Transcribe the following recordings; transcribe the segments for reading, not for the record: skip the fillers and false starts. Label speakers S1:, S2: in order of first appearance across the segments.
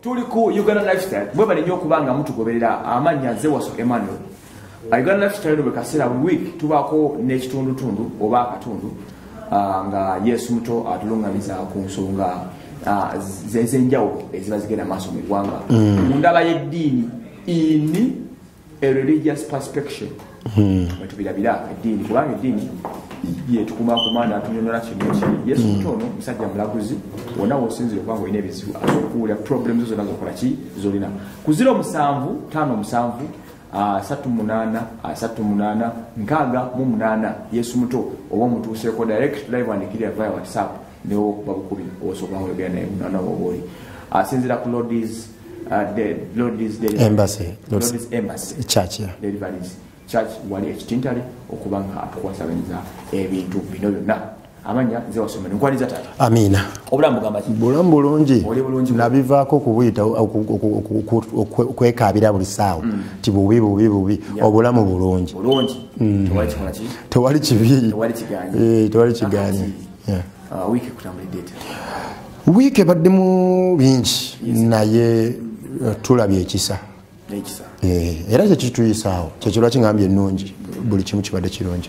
S1: tuli ku Uganda Lifestyle mweba ninyo kubanga mutugoberera amanya Zewaso Emmanuel. Uganda Lifestyle bwe kasera week tubako n'ekitundu oba akatundu nga Yesu muto atulunganiza ku nsonga zenjawulo eziba zigenda maaso mu ggwanga mu ndaba y'eddiini ini a religious perspective. Tubirabira eddiini kubanga eddiini yetukuma kumanda atunyonyola kino Yesu mutono musajja mulaguzi wona wosinzire kubanga olina ebizibu asokuwulira problems zonna zokola ki zolina ku 0757 38 38 Yesu muto oba mutuuseeko direct live andikirira via WhatsApp newo kuba bukubi osobola oyogera naye munana woboli asinzira ku Lord's
S2: Embassy
S1: Church Deliverance Church wali ekitintale okubanga atukwasabaniza ebintu bino byonna amanya Zewaso nkwaniza tata.
S2: Amina.
S1: Obulamu gamba ki?
S2: Bulamu bulungi. Nabivaako kubuyita okwekabira buli ssaawa ti bubi obulamu bulungi. Tewali kibi. Tewali kigaanyi.
S1: Wiiki kutambulidde ete?
S2: Wiiki ebaddemu bingi naye tulabye ekisa. Era kyekituyisaawo kyekyo lwaki ngambye ennungi buli kimu kibadde kirungi.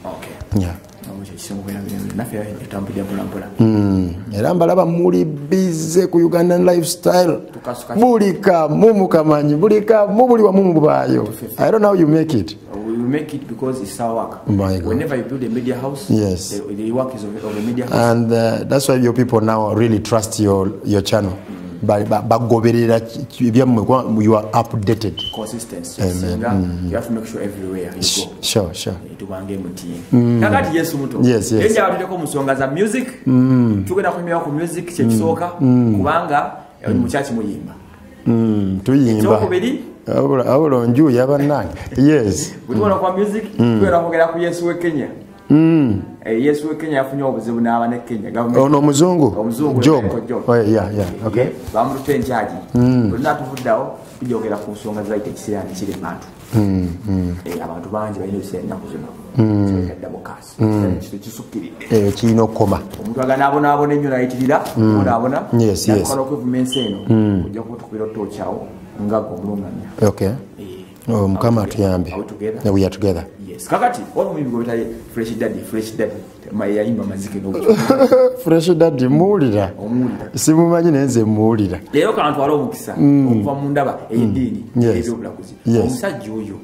S2: Era mbalaba muli bize ku Ugandan Lifestyle buli kamu mukamanyi buli kamu buli wamu mubaayo. I don't know how you make it.
S1: We make it because it's our work. Whenever you build a media house,
S2: yes,
S1: the work is of the media house.
S2: And that's why your people now really trust your channel. Bagoberera byamwe you are updated.
S1: Consistency. You have to make sure everywhere you go.
S2: Sure.
S1: Tubange mutie. Kakati Yesu muto.
S2: Yes.
S1: Enja batuleko musonga za music. Tugenda kunywa ku music kyekisoka kubanga muchachi muyimba.
S2: Tuyimba. Awulo nju yabanange. Yes.
S1: Butwana kwa music twera kugera ku Yesu we Kenya. Yesu we Kenya yafunye obuzibu n'abane Kenya government.
S2: Ono muzungu. Job. Yeah. Okay.
S1: Bamurute njaji. Tulina tuvuddawo tujogera ku nsonga zaite kisirani kiri bantu. Abantu bangi balina ebisenya kuzino. Double cast. Kisukkiridde.
S2: Kino koma.
S1: Omuntu agana abona ennyo nayitirira. Abona.
S2: Yes.
S1: Nakola okuvumensa eno. Ojja kutukubira otookyawo nga omulungamya.
S2: Okay. Mukama atuyambe. We are together.
S1: Yes. Kakati olumimi gobitaye Fresh Daddy yayimba mazike no.
S2: Fresh Daddy muwulira. Simumanyi nenze muwulira.
S1: Leero kantu wali omukisa okuva mu ndaba ey'eddiini ebyobulaguzi. Omusajja oyo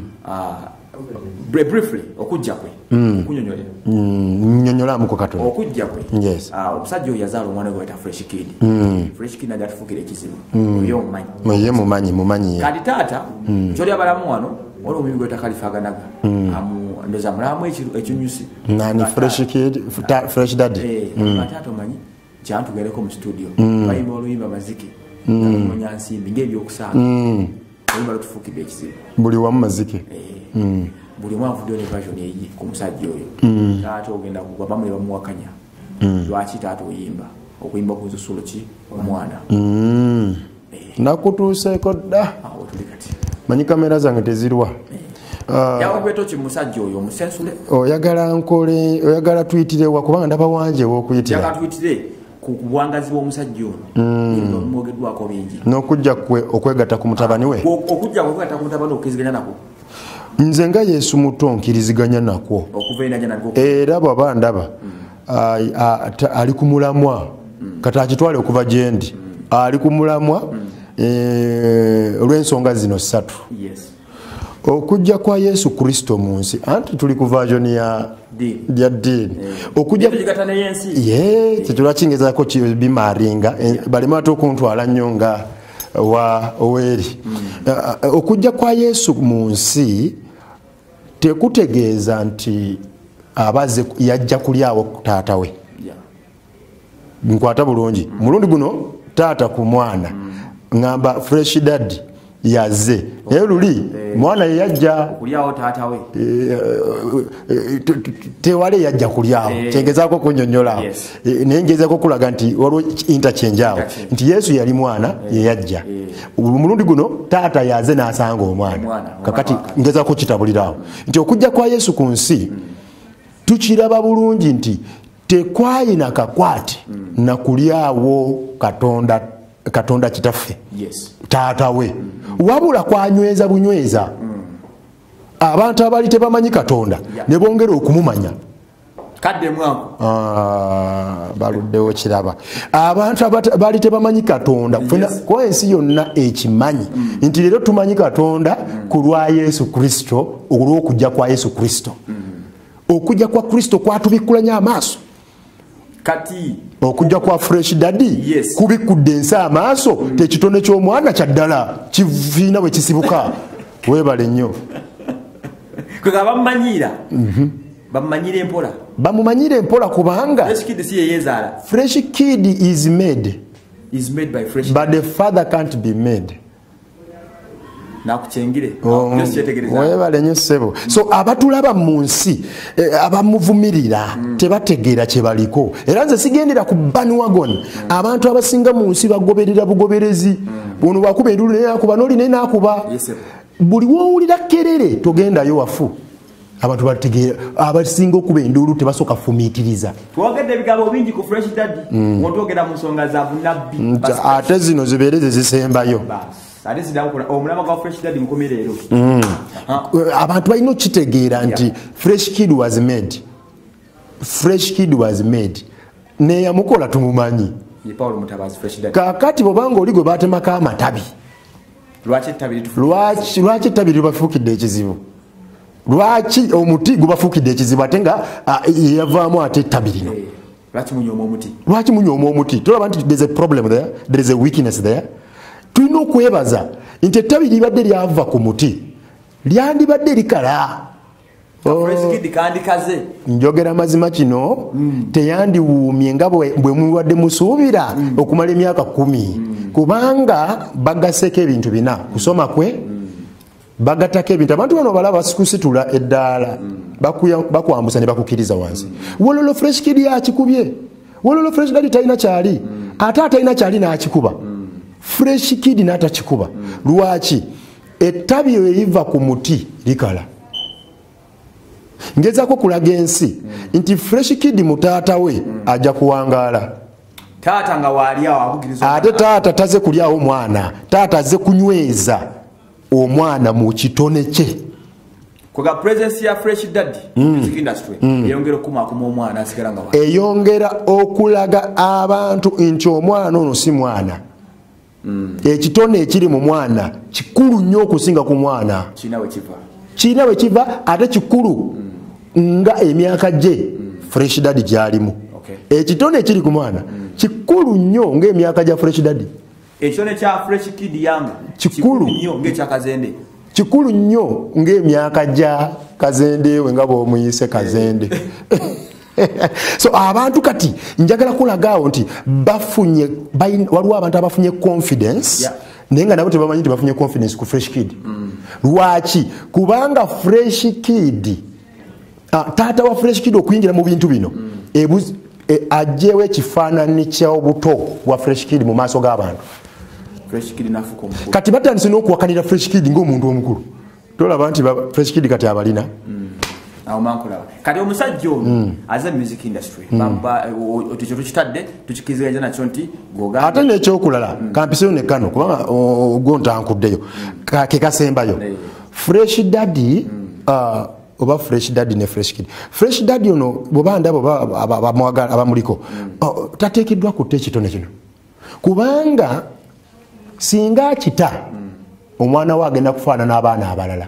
S1: briefly okujja kwe okunyonyolera.
S2: Nnyonyolamuko katono.
S1: Okujja kwe.
S2: Yes.
S1: Omusajja oyo yazaala omwana gwe ayita Fresh Kid. Fresh Kid najja tufuukira ekizibu. Oyo omumanyi. Mumanyi. Kati taata kyoli abalamu wano waliwo omulimi gwe takalifaganaga ndoza mulamu ekinyusi
S2: nani Fresh Kid Fresh Daddy
S1: taata omanyi kyantugereko mu studio bayimba oluyimba maziki nonya nsimbi ng'ebyokusaaga oluyimba lutufuukidde ekizibu
S2: buli wamu maziki
S1: buli mwavuddeo ne version eyi ku musajja oyo taata ogenda kugwa bamwe bamuwakanya lwaki taata oyimba okuyimba kuzusulo ki omwana
S2: nakutuuseeko dda manyi kamera zange tezirwa.
S1: Yawugweto ki musajja oyo omusensule?
S2: Oyagala tuyitire wa kubanga ndaba wanje w'okuyitira.
S1: Yagala tuyitire ku buwangazi bw'omusajja ono. Mwogeddwako bingi.
S2: N'okujja kwe okwegatta ku mutabani we.
S1: Okujja okwegatta ku mutabani okkiriziganya nakwo.
S2: Nze nga Yesu muto nkiriziganya nakwo.
S1: Okuva enajja nakwo.
S2: Era bw'aba ndaba ali ku mulamwa kati akitwale okuva gye ndi. Ali ku mulamwa olw'ensonga zino ssatu.
S1: Yes.
S2: Okujja kwa Yesu Kristo mu nsi anti tuli ku version ya ddiini okujja kyekyo kingezaako bimaringa balema ate okuntwala nnyo nga oweri. Okujja kwa Yesu mu nsi tekutegeeza nti abaze yajja kulyawo taata we. Nkwata bulungi mulundi guno taata ku mwana ngamba Fresh Daddy yaze naye luli mwana yajja
S1: kulyawo taata we
S2: tewale yajja kulyawo kyengezaako kunyonyola naye ngezaako kulaga nti waliwo interchange awo nti Yesu yali mwana yeyajja mulundi guno taata yaze n'asanga omwana kakati ngezaako kitabulirawo nti okujja kwa Yesu ku nsi tukiraba bulungi nti tekwayina kakwate na kulyawo Katonda Katonda kitaffe.
S1: Yes.
S2: Taata we. Wabula kwanyweza bunyweza. Abantu abali tebamanyi Katonda ne bongera okumumanya.
S1: Kadde mwangu.
S2: Baluddewo kiraba. Abantu abali tebamanyi Katonda kwa ensi yonna ekimanyi nti leero tumanyi Katonda ku lwa Yesu Kristo, olw'okujja kwa Yesu Kristo. Okujja kwa Kristo kwatubikkulanya amaaso.
S1: Kati
S2: okujja kwa Fresh Daddy kubikudde ensi amaaso tekitone ky'omwana kyaddala kiviina bwe kisibuka. Weebale nnyo.
S1: Kwega bamumanyira. Bamumanyira empola.
S2: Bamumanyira empola kubanga
S1: Fresh Kid si yeyezaala.
S2: Fresh Kid is made.
S1: Is made by Fresh Kid.
S2: But the father can't be made.
S1: Nakuchengire.
S2: Weebale nnyo ssebo. So abatulaba mu nsi abamuvumirira tebategeera kye baliko. Era nze sigendera ku bandwagon. Abantu abasinga mu nsi bagoberera bugoberezi. Ono bakuba endulu naye akuba n'oli naye n'akuba. Buli wowulira kerere togendayo wafu. Abantu bategeera abasinga okuba endulu tebasooka fumiitiriza.
S1: Twogedde ebigambo bingi ku Fresh Daddy. Wotwogera mu nsonga za bunabbi.
S2: Ate zino zibeereze zisembayo.
S1: Omulama gwa Fresh Daddy mukomerero.
S2: Abantu balina okitegeera nti Fresh Kid was made. Fresh Kid was made. Neyamukola tumumanyi.
S1: Ye Paul Mutabazi Fresh Daddy.
S2: Kakati bobanga oli gwe batemako amatabi.
S1: Lwaki
S2: ettabi libafuukidde ekizibu? Lwaki omuti gubafuukidde ekizibu ate nga yavaamu ate ettabi lino? Lwaki munyooma omuti? Tolaba nti there is a problem there, there is a weakness there. Tulina okwebaza nti ettabi libadde lyava ku muti lyandibadde likala. Njogera mazima kino teyandiwuumye nga bwe muwadde musuubira okumala emyaka 10 kubanga bagaseko ebintu bina kusoma kwe bagatako ebintu abantu bano balaba basikusitula eddaala bakwambusa ne bakukiriza wansi. Wololo Fresh Kid yakikubye. Wololo Fresh Daddy talina kyali ate atalina kyali n'akikuba. Fresh Kid n'atakikuba. Lwaki? Ettabi eriva ku muti likala. Ngezaako kulaga ensi nti Fresh Kid mutaata we ajja kuwangaala.
S1: Taata nga waali awo abugiriza.
S2: Ate taata taze kulyawo mwana. Taata aze kunyweza omwana mu kitone kye.
S1: Kwa presence ya Fresh Daddy music industry eyongera okumakuma omwana asigala nga waali.
S2: Eyongera okulaga abantu nti omwana ono si mwana. Ekitone ekiri mu mwana kikulu nnyo okusinga ku mwana. Kiina we kiva ate kikulu nga emyaka gye Fresh Daddy gyalimu. Ekitone ekiri ku mwana kikulu nnyo nga emyaka gya Fresh Daddy.
S1: Ekitone kya Fresh Kid yanga
S2: kikulu
S1: nnyo ng'ekya Kazende.
S2: Kikulu nnyo ng'emyaka gya Kazende we nga bw'omuyise Kazende. So abantu kati njagala kulagaawo nti bafunye waliwo abantu abafunye confidence naye nga nabo tebamanyi nti bafunye confidence ku Fresh Kid. Lwaki? Kubanga Fresh Kid taata wa Fresh Kid okuyingira mu bintu bino ajjewo ekifaananyi ky'obuto bwa Fresh Kid mu maaso g'abantu. Kati batandise n'okuwakanira Fresh Kid ng'omuntu omukulu. Tolaba nti Fresh Kid kati abalina.
S1: Kati omusajja ono aze music industry otekyo tukitadde tukikiziganya nakyo nti goga
S2: ate n'ekyokulala kampiseyo ne kano kubanga gontankuddeyo ke kasembayo Fresh Daddy oba Fresh Daddy ne Fresh Kid. Fresh Daddy ono bwoba ndabo abamuliko tateekeddwa kutta ekitone kino kubanga singa kita omwana we agenda kufaanana n'abaana abalala.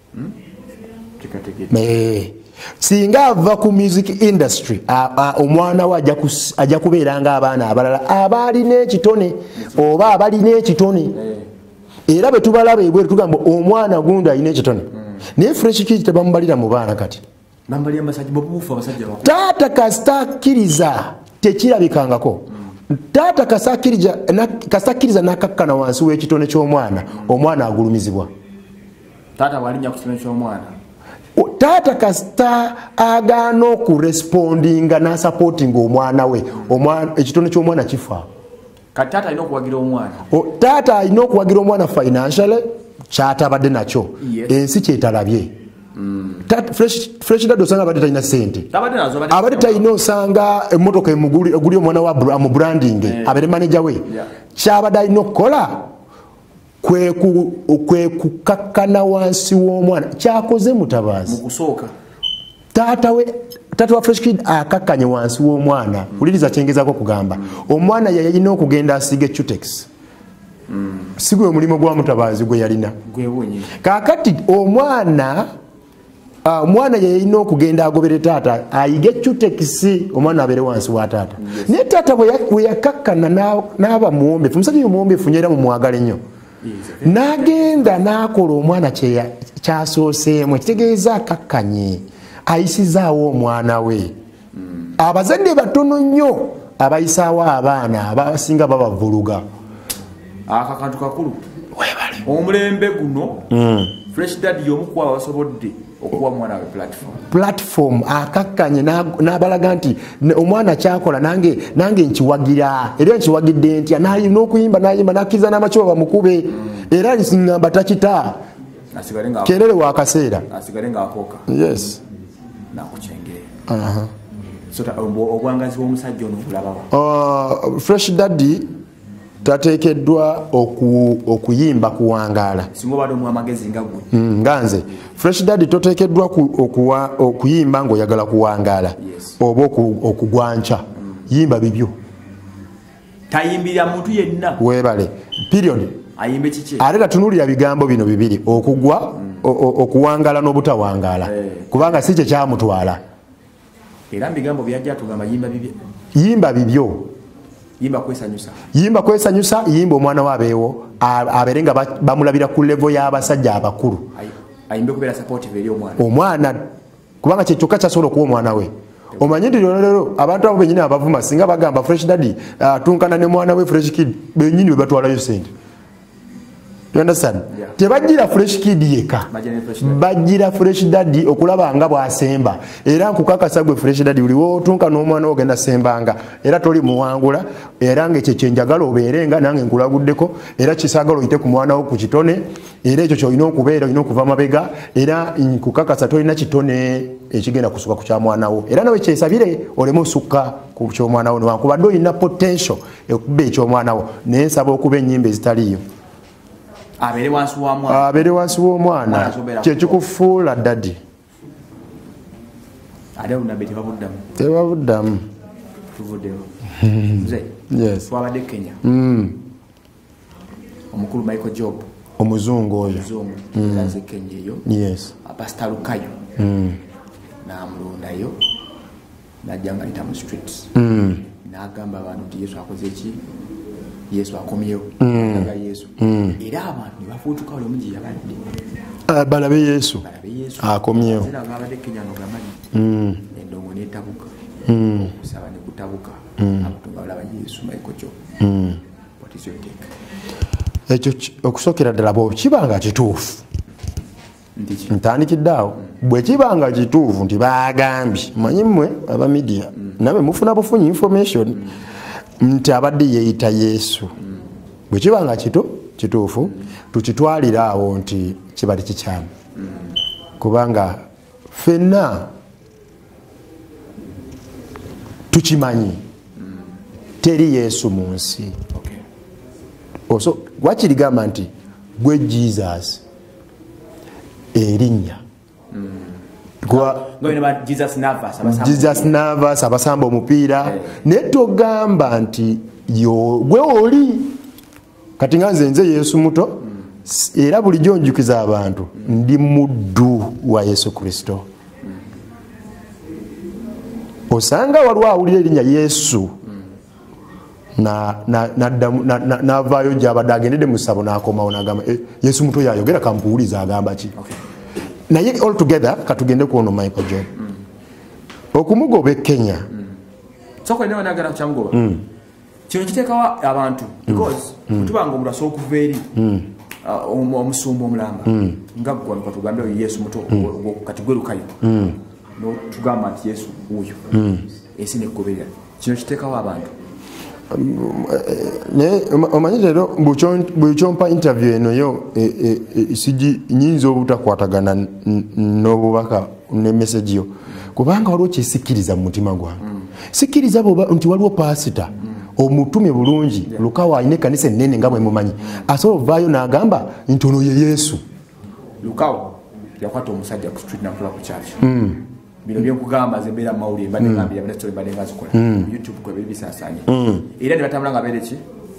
S2: Singa ava ku music industry omwana we ajja kubeera nga abaana abalala abalina ekitone oba abalina ekitone era bwe tubalaba ebweru tugamba omwana gundi alina ekitone naye Fresh Kid tebamubalira mu baana kati taata kasitakkiriza tekirabikangako. Taata kasitakkiriza n'akakkana wansi w'ekitone ky'omwana omwana agulumizibwa.
S1: Taata walinnya ku kitone ky'omwana.
S2: Taata kasita agaana okurespondinga n'asupportinga omwana we ekitone ky'omwana kifa.
S1: Kati taata alina okuwagira omwana.
S2: Taata alina okuwagira omwana financially kyatabadde nakyo ensi kyetalabye. fresh dad osanga abadde talina sente abadde talina osanga emmotoka eguli omwana wa mu branding abadde manager we kyabadde alina okukola kwe kukakkana wansi w'omwana kyakoze Mutabaazi taata wa Fresh Kid akakkanye wansi w'omwana uliriza kyengezako kugamba omwana yalina okugenda asiige Chutex si gwe mulimo gwa Mutabaazi gwe yalina kakati omwana yalina okugenda agobere taata ayige Chutex omwana abere wansi wa taata naye taata bwe yakakkana n'aba muwombeefu omusajja omuwombeefu nnyo era mumwagale nnyo n'agenda n'akola omwana kyasooseemu ekitegeeza akakkanye ayisizaawo omwana we abazadde batono nnyo abayisaawo abaana abasinga babavuluga
S1: akakantu kakulu omulembe guno Fresh Dad y'omu ku abasobodde okuwa mwana we
S2: platform akakkanye n'abalaga nti omwana kyakola nange nkiwagira era nkiwagidde ntya n'okuyimba n'ayimba n'akkiriza n'amakiba bamukube era nsingamba takita kerere wakaseera
S1: asigale ng'akooka
S2: yes
S1: nakukyengere obwangazi bw'omusajja ono obulabawa
S2: Fresh Dad tateekeddwa okuyimba kuwangaala
S1: singa obadde omuwa amagezi nga gwe
S2: nganze Fresh Dad toteekeddwa okuyimba ng'oyagala kuwangaala oba okugwanca yimba bibyo
S1: tayimbira muntu yenna
S2: weebale period
S1: ayimbe kiki
S2: ate tatunulira bigambo bino bibiri okugwa okuwangaala n'obutawangaala kubanga si kye kyamutwala
S1: era bigambo byajja tugamba
S2: yimba bibyo
S1: yimba
S2: kwesanyusa yimba omwana we abeewo abere nga bamulabira ku level y'abasajja abakulu
S1: ayimbe kubeera supportive eri
S2: omwana kubanga kye kyokka kyasobola okuwa omwana we omanyi nti leero abantu abo bennyini abavuma singa bagamba Fresh Dad atunkana ne mwana we Fresh Kid bennyini we batwalayo sente. You understand? Tebajira Fresh Kid yeka bajira Fresh Dad okulaba nga bwasemba era nkukakasa gwe Fresh Dad uliwo otunka n'omwana ogenda sembanga era toli muwangula era ngekye njagala obeerenga nange nkulaguddeko era kisagalo yite ku mwana wo ku kitone era ekyo kyolina okubeera olina okuva mabega era nkukakasa tolina kitone ekigenda kusuka ku kya mwana wo era nawe kyesabire oleme osukka ku ky'omwana wo newankubadde olina potential ekubba eky'omwana wo naye nsaba okuba ennyimba ezitaliyo abere wansi w'omwana kyekikufuula Dadi tebabuddamu
S1: twabadde Kenya omukulu Michael Job
S2: omuzungu oyo
S1: yaze Kenya eyo Pastor Lukayo n'amulondayo n'ajja nga ayita mu streets n'agamba abantu nti Yesu akoze ki Yesu akomyewo Yesu era abantu ne bafuutuka oli omugi yabadde
S2: balabe Yesu akomyewo
S1: era ng'abadde Kenya n'ogamanyi endongo n'etabuka kusaba ne kutabuka abantu nga balaba Yesu Michael Job what is your take
S2: ekyo okusookera ddala bwe kibanga kituufu ntandikiddeawo bwe kibanga kituufu nti bagambye manyi mmwe aba media nabe mufuna bufunyi information nti abadde yeeyita Yesu bwe kibanga kituufu tukitwalira awo nti kibali kikyamu kubanga ffenna tukimanyi teri Yesu mu nsi oso wakirigamba nti gwe Jesus erinnya Jesus Navas abasamba omupiira naye togamba nti gwe oli kati nga nze Yesu muto era bulijjo njukiza abantu ndi muddu wa Yesu Kristo osanga waliwo awulira erinnya Yesu n'avaayo gy'abadde agendedde mu ssabo n'akomawo n'agamba Yesu muto yayogera kampuwuliza agamba ki naye all together katugende kuono Michael Job okumugoba e Kenya
S1: sokoine wanagala kuchamugoba kino kiteekawo abantu because tubanga omuntu asobola okuva eri omusumba omulamba nga gwe tugambe Yesu muto kati gwe Lukayo no tugamba nti Yesu uyo esi negoberera kino kiteekawo abantu
S2: omanyi leero bwekyompa interview eno yo sigi nyinza obutakwatagana n'obubaka ne message yo kubanga waliwo kyesikkiriza mu mutima gwange sikkiriza nti waliwo pasita omutume bulungi Lukawa alina ekkanisa ennene nga bwe mumanyi asobola ovaayo n'agamba nti ono ye Yesu.
S1: Lukawa yakwata omusajja ku street nakula ku church bino byokugamba zembeera mawulire mbadde ngambira mbadde story mbadde ngazikola YouTube kwe bibisaasanye era ne batambula nga beereki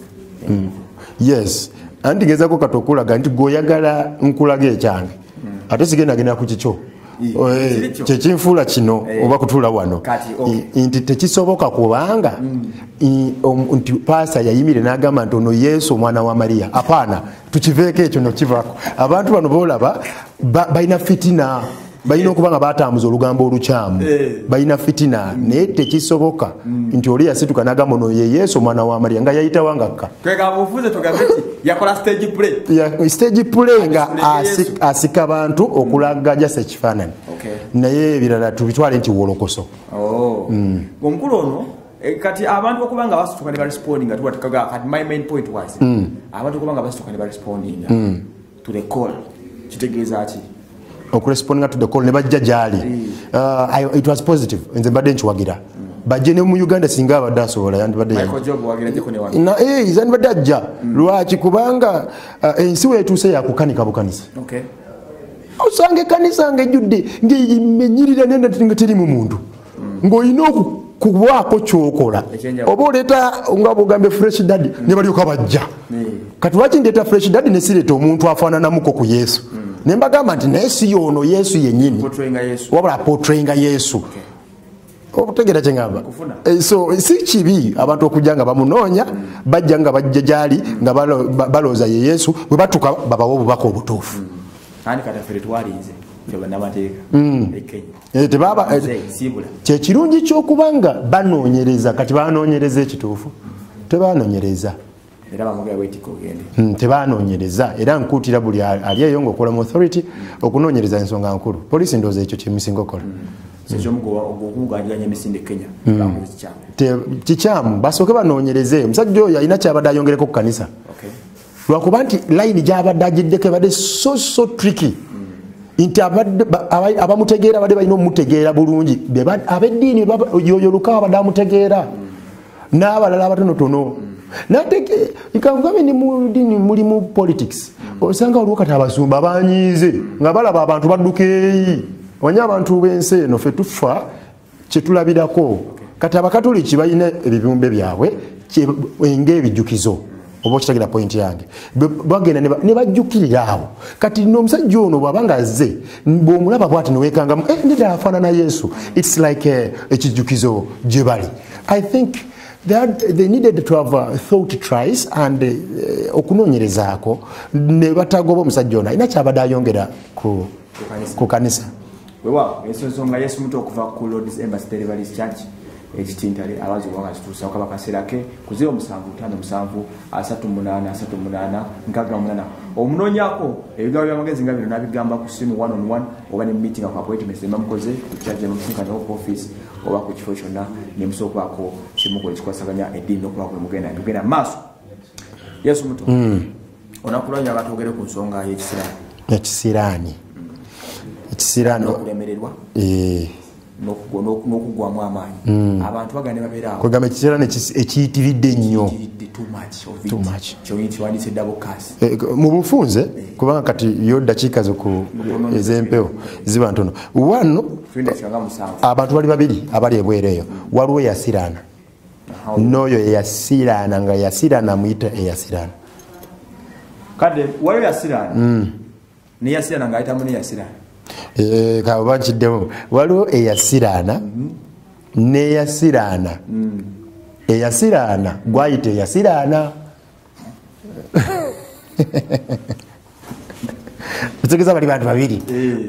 S2: yes anti ngezako kati okulaga nti gweoyagala nkulaga ekyange ate sigendagenda ku kikyo kyekinfuula kino oba kutuula wano nti tekisoboka kubanga nti paasa yayimire n'agamba nti ono Yesu omwana wa Mariya. Apaana tukiveeko ekyo nokivaako. Abantu bano boolaba balina fitina, balina okuba nga batambuza olugambo olukyamu, balina fitina naye tekisoboka nti oli yasituka n'agamba ono ye Yesu omwana wa Mariya nga yayitawa ngakka.
S1: Yakola stage
S2: play nga asika abantu okulaga jasa ekifaananyi naye ebirala tubitwale nti wolokoso.
S1: Omukulu ono kati abantu okubanga basituka ne baresponding nga tuwatikaga kati my main point was abantu okubanga basituka ne baresponding to the call kitegeeza ki
S2: okuresponding to the call ne bajja gyali it was positive nze mbadde nkiwagira bajje ne mu Uganda singa abadde asobola yandibadde yandibadde ajja lwaki kubanga ensi weetuuse yakukanika bukanisa osanga ekkanisa ng'ejjudde ng'emenyirira nenda nga teri mu muntu ng'olina okubaako kyokola oba oleeta nga bwogambye fresh daddy ne balyoka bajja kati lwaki ndeeta fresh daddy ne sireeta omuntu afaananamuko ku Yesu ne mbagamba nti naye si y'ono Yesu yennyini wabula aportrayinga Yesu obutegeera kye ngamba so si kibi abantu okujja nga bamunoonya bajja nga bajja gyali nga balooza ye Yesu bwe batuka babawa obubaka obutuufu kyekirungi kyokubanga banoonyereza kati banoonyereza ekituufu tebanoonyereza tebanoonyereza era nkuutira buli ali eyo ng'okola mu authority okunoonyereza ensonga nkulu poliisi ndowooza ekyo kyemisinga okola kikyamu basooke banoonyereze omusajja oyo alina kyabadde ayongereko ku kanisa lwakuba nti layini gyabadde agiddeko ebadde so tricky nti abamutegeera badde balina omumutegeera bulungi ab'eddiini yoyo Lukawa badde amutegeera n'abalala abatonotono nkamugambe ni mu ddiini mulimu politics osanga waliwo kati abasumba banyiize nga balaba abantu badduka eyi wanya abantu b'ensi eno ffe tufa kyetulabirako kati abakatoliki balina ebibumbe byabwe ng'ebijjukizo oba okitegeera point yange bagenda ne bajjukirira awo kati n'omusajja ono bw'abanga azze bw'omulaba bw'ati neweekangamu nedda afaanana Yesu it's like ekijjukizo gye bali. I think they needed to have thought twice and okunoonyerezaako ne batagoba omusajja ono alina kyabadde ayongera ku kanisa.
S1: Ensonga Yesu muto okuva ku Lord's Embassy Deliverance Church ekitintale abazi obwanga kituusa okaba kaseera ke ku 07573838 omunoonyako ebigabo by'amagezi nga bino n'abigamba ku simu 1-on-1 oba ne meeting ku appointment mukoze ku charge n'omusinkana office oba ku kifo kyonna ne musookaako kimukola ekikwasaganya eddiini n'okuba kwe mugenda maaso. Yesu muto onakuloonya abantu ogere ku nsonga
S2: y'ekisiraani
S1: n'okulemererwa n'okugwamu amaanyi abantu bagane babeera awo
S2: kwegamba ekisiraani ekiyitiridde ennyo mu bufunze kubanga kati yo dakiika ez'empewo ziba ntono wano abantu bali babiri abali ebweru eyo waliwo eyasiraana n'oyo eyasiraana nga yasiraana amuyita eyasiraana
S1: kade waliwo yasiraana neyasiraana ng'ayitamu neyasiraana kaba nkiddemu waliwo eyasiraana neyasiraana eyasiraana gwayita eyasiraana otegeza bali bantu babiri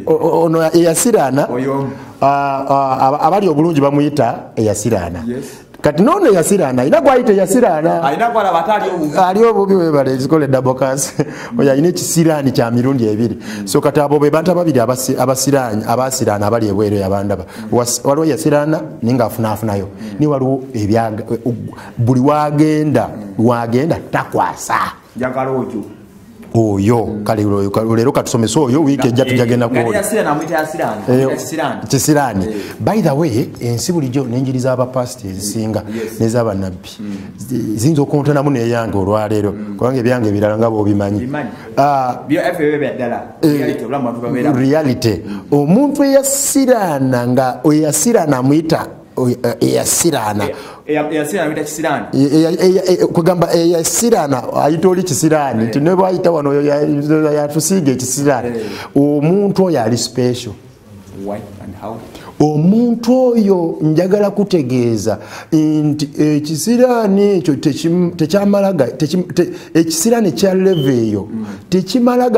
S1: ono eyasiraana abali obulungi bamuyita eyasiraana
S2: kati nono yasirana ina gwayite yasirana
S1: alina kwala batali obubi
S2: aliyo obubi webale ezikole double cast oya ine kisirani kya mirundi ebiri so kati abo be bantu ababiri abasirana abali ebwere yabandaba waliwo yasirana ninga afunayo ni waliwo ebyaga buli wagenda takwasa
S1: njagala
S2: oyo kale lero katusomesa oyo wiiki ejja tujagenda kisirani. By the way ensi bulijjo n'enjiri z'abapasita ezisinga n'ez'abannabbi ziyinza okuntonamu n'eyange olwaleero kubanga ebyange ebirala nga bw'obimanyi reality omuntu eyasirana nga eyasirana amuyita eyasirana kugamba eyasirana ayita oli kisirani nti ne bwayita wano yatusiiga ekisirani omuntu oyo ali special. Omuntu oyo njagala kutegeeza nti ekisirani ekyo tekyamalaga ekisirani kya leve eyo tekimala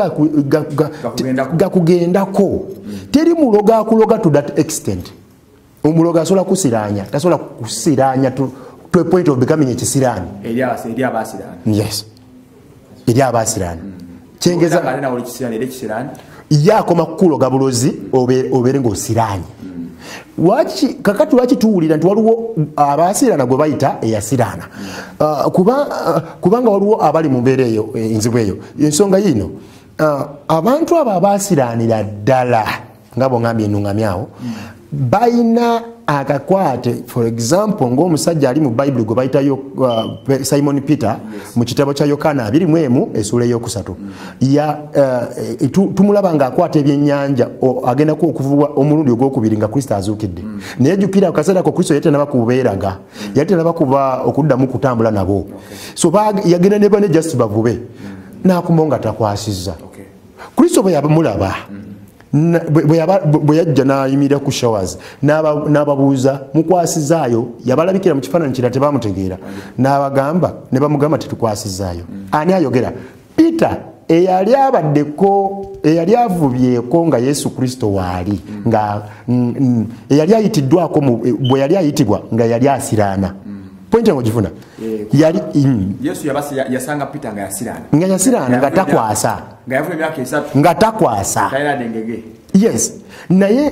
S2: gakugendako teri muloga akuloga to that extent. Omuloga asobola kusiranya tasobola kusiranya to a point of becoming ekisirani
S1: eri abasirani.
S2: Yes, eri abasirani kyengeza
S1: kalina oli kisirani eri kisirani
S2: yakoma kukuloga bulozi obere ng'osiranye. Kakati lwaki tuwulira nti waliwo abasirana gwe bayita eyasirana kubanga waliwo abali mu mbeera eyo enzibu eyo. Ensonga yino abantu abo abasiranira ddala nga bw'ongambye ennuŋŋamyawo bayina akakwate. For example ng'omusajja ali mu Bible gwe bayitayo Simon Peter mu kitabo kya Yokaana 21 essula ey'okusatu tumulaba ng'akwata ebyennyanja agendako okuvuba omulundi ogwokubiri nga Kristo azuukidde naye jjukira akaseera ko Kristo yali kubeeraga yali kuba okuddamu kutambula nabo so yagenda ne bane just bavube n'akumba nga takwasizza. Kristo bwe yamulaba bwe yajja n'ayimirira ku showers n'ababuuza mukwasizaayo yabalabikira mu kifaananyi kira tebamutegeera n'abagamba ne bamugamba tetukwasizaayo. Ani ayogera? Peter eyali abaddeko eyali avubyeko nga Yesu Kristo waali nga eyali ayitiddwako bwe yali ayitibwa nga yali asiraana. Pointi ngo gifuna yali
S1: Yesu yasanga Peter nga yasirana
S2: nga takwasa
S1: nga yavuye emyaka 3
S2: nga takwasa
S1: tayina dengege.
S2: Yes, naye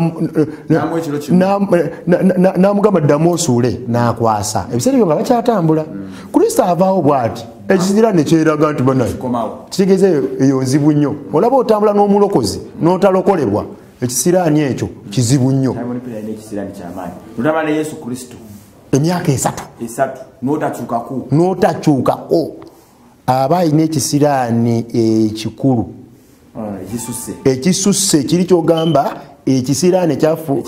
S2: namugamba ddamu osuule n'akwasa ebiseera ebyo nga bakyatambula. Kristo avaawo bw'ati ekisirani kyeraga nti banaye kitegeeza eyo nzibu nnyo. Olaba otambula n'omulokozi n'otalokolebwa ekisirani ekyo kizibu nnyo.
S1: Notabana Yesu Kristo
S2: emyaka 3 n'otakyukako aba alina ekisirani ekikulu ekisusse kiri kyogamba ekisirani ekyafu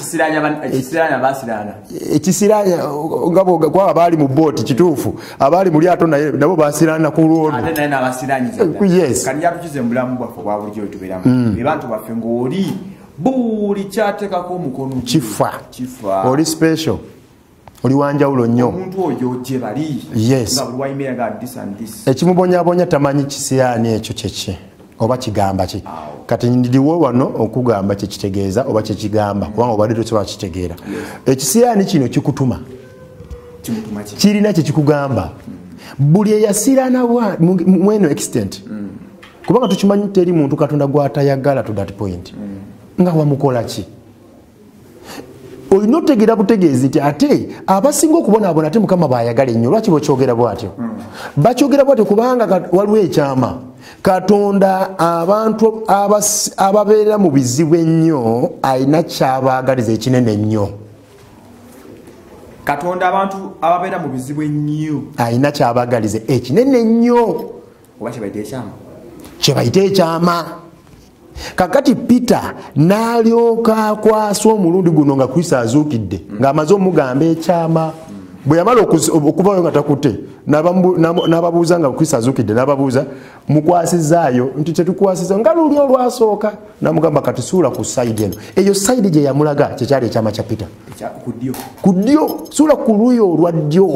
S2: ekisirani nga abaali mu booti kituufu abaali mu lyato naye nabo basirana ku lwono. Yes,
S1: kali yatukize mu bulamu bwaffe bwa bulijjo tubeeramu abantu baffe ng'oli buli kyateekako omukono
S2: kifa oli special oli wanjawulo nnyo.
S1: Omuntu oyo gye bali
S2: yes
S1: nga buli wayimiraga this and this
S2: ekimubonyabonya tamanyi kisirani ekyo kyeki oba kigamba ki. Kati ndiwo wano okugamba kyekitegeeza oba kyekigamba kubanga obadde tosobola kitegeera. Ekisirani kino kikutuma kirina kyekikugamba buli eyasirana mweno extent kubanga tukimanyi teri muntu Katonda gw'atayagala to that point nga wamukola ki. Olina otegeera butegeezi nti ate abasinga okubonaabona ate Mukama baayagala ennyo. Lwaki bakyogera bw'atyo? Bakyogera bw'atyo kubanga waliwo ekyama. Katonda abantu ababeera mu bizibu ennyo alina kyabaagaliza ekinene ennyo.
S1: Katonda abantu ababeera mu bizibu ennyo
S2: alina kyabaagaliza ekinene ennyo
S1: oba kyebayita ekyama.
S2: Kyebayita ekyama. Kakati Peter n'alyoka akwasa omulundi guno nga Kristo azuukidde ng'amaze omugamba ekyama. Bwe yamala okuvaayo nga takutte n'ababuuza nga Kristo azuukidde n'ababuuza mukwasizaayo nti tetukwasiza nga luli olwasooka n'amugamba kati suula ku sayidi eno. Eyo sayidi gye yamulaga kyekyali ekyama kya Peter ku ddyo suula ku luuyi olwa ddyo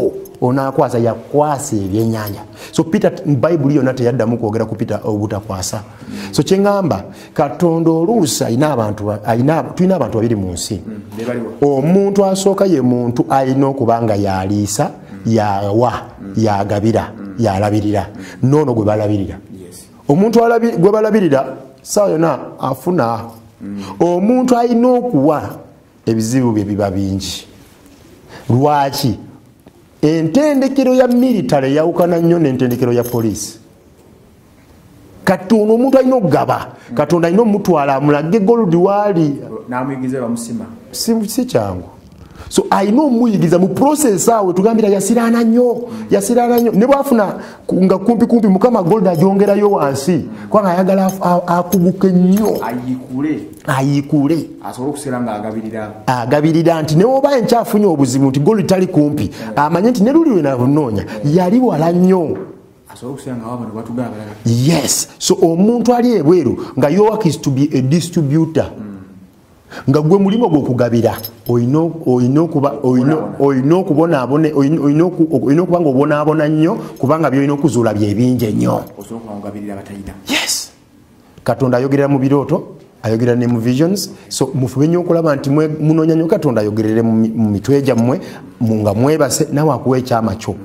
S2: onakwasa yakwasa ebyennyanja. So Peter Bible yonna teyaddamu kwogera ku Peter obutakwasa. So kyengamba Katonda oluusi tulina abantu babiri mu nsi. Omuntu asooka ye muntu alina okubanga yaliisa yawa yagabira yalabirira noono gwe balabirira. Omuntu gwe balabirira saa yonna afuna. Omuntu alina okuwa ebizibu bye biba bingi. Lwaki? Entendekero ya military yawukana nnyo n'entendekero ya poliisi. Katonda omuntu alina okugaba. Katonda alina omutwala amulage gold waali
S1: n'amuyigiza bamusima.
S2: Si kyangu. So alina omuyigiza mu process awe tugambira yasiraana nnyo. Ne bwafuna nga kumpi Mukama gold agyongerayo wansi kubanga ayagala akuguke nnyo. Ayikule.
S1: Asobola okuseera nga
S2: agabirira nti ne oba enkyafunye obuzibu nti gold tali kumpi amanye nti ne luli we nabunoonya yali wala nnyo. Yes. So omuntu ali ebweru nga your work is to be a distributor. Nga gwe mulimo gw'okugabira olina okuba ng'obonaabona nnyo kubanga byolina okuzuula bye bingi ennyo. Yes. Katonda ayogerera mu birooto, ayogerera ne mu visions. So mufube nnyo okulaba nti munoonya nnyo Katonda ayogerere mu mitwe gyammwe nga mwebase nawe akuwa ekyama kyo.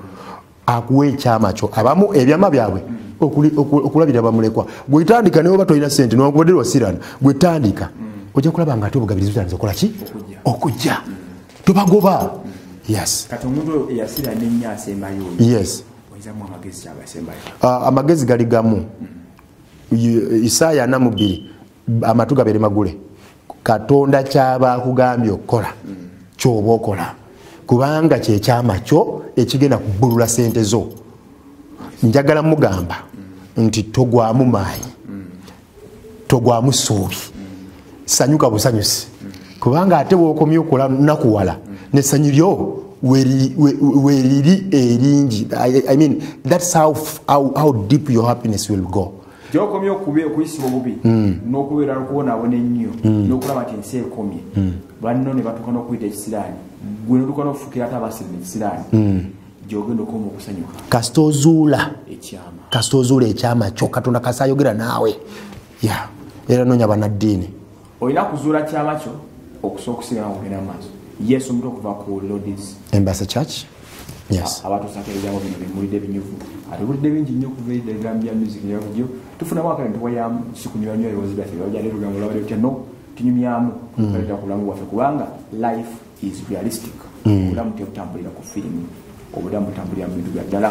S2: Abamu ebyama byabwe okulabira bamulekwa. Gwetandika ne oba tolina ssente newankubadde lwasirana gwetandika ojja kulaba nga ate obugabirizi butandise okukola ki? Okujja. Tobagoba. Yes.
S1: Kati omuntu eyasira n'ennyo asembayo.
S2: Yes.
S1: Oyizamu amagezi ky'agasembayo.
S2: Amagezi gali gamu. Isaaya 42 amatu gabere magule. Katonda kyaba akugambye okukola ky'oba okola kubanga kye kyama kyo ekigenda kubbulula ssente zo. Njagala mugamba nti togwamu maanyi togwamu ssuubi. Sanyuka busanyusi kubanga ate bw'okomye okola nakuwala n'essanyu lyo weriri eringi. I mean that's how deep your happiness will go.
S1: Gyokomye okuyisibwa obubi n'okubeera okubonaabona ennyo n'okulaba nti ensi ekomye banno ne batuuka n'okuyita ekisiraani gwe n'otuuka n'okufukira ate abasiri ekisiraani gy'ogenda okoma okusanyuka
S2: kasita ozuula ekyama kyo Katonda kasi ayogera naawe. Era noonya bannaddiini
S1: olina kuzuula kyama kyo okusooka okusigala ng'ogenda maaso. Yesu omuntu okuva ku Lord's
S2: Embassy Church. Yes.
S1: Abatusakirizaamu bino bimulidde binyuvu ate bulidde bingi nnyo okuva ebigambo bya music byakujjo tufunamu akale ntuwayamu sikunyulanyo ebiwozi byaffe byabajjadde lugambo lwabali otya no tunyumyamu tukaleta ku bulamu bwaffe kubanga life is realistic. Obulamu tebutambulira ku firimu, obulamu butambulira mu bintu bya ddala.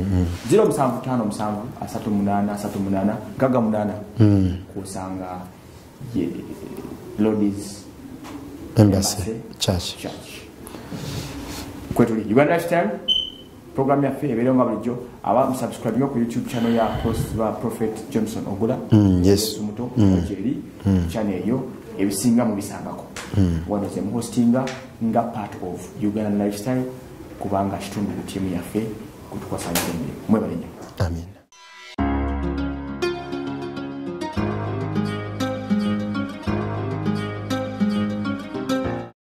S1: 07573838 kusanga Lord's
S2: Embassy Church.
S1: Kwetuli Uganda Lifestyle program yaffe ebeera nga bulijjo subscribe ku YouTube channel ya Prophet Johnson Ogula.
S2: Yes.
S1: Muto eri channel eyo ebisinga mu bisangako. Wano ze hostinga nga part of Uganda Lifestyle kubanga kitundu ku timu yaffe kutukwasanya emirimu. Mwebale nnyo.
S2: Amen.